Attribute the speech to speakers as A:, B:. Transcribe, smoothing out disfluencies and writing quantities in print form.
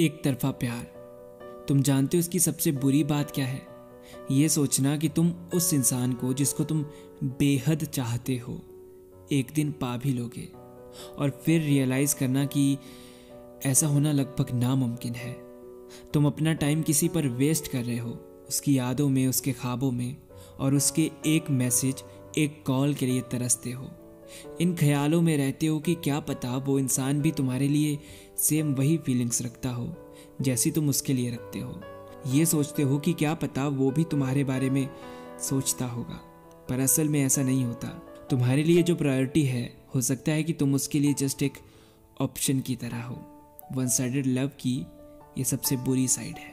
A: एक तरफा प्यार। तुम जानते हो इसकी सबसे बुरी बात क्या है? ये सोचना कि तुम उस इंसान को जिसको तुम बेहद चाहते हो एक दिन पा भी लोगे, और फिर रियलाइज करना कि ऐसा होना लगभग नामुमकिन है। तुम अपना टाइम किसी पर वेस्ट कर रहे हो, उसकी यादों में, उसके ख्वाबों में, और उसके एक मैसेज, एक कॉल के लिए तरसते हो। इन ख्यालों में रहते हो कि क्या पता वो इंसान भी तुम्हारे लिए सेम वही फीलिंग्स रखता हो जैसी तुम उसके लिए रखते हो। ये सोचते हो कि क्या पता वो भी तुम्हारे बारे में सोचता होगा, पर असल में ऐसा नहीं होता। तुम्हारे लिए जो प्रायोरिटी है, हो सकता है कि तुम उसके लिए जस्ट एक ऑप्शन की तरह हो। वन साइडेड लव की ये सबसे बुरी साइड है।